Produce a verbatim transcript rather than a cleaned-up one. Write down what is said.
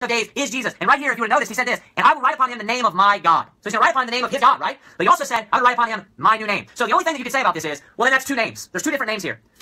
of Days is Jesus. And right here, if you would notice, he said this, and I will write upon him the name of my God. So he's going to write upon him the name of his God, right? But he also said, I will write upon him my new name. So the only thing that you could say about this is, well, then that's two names. There's two different names here.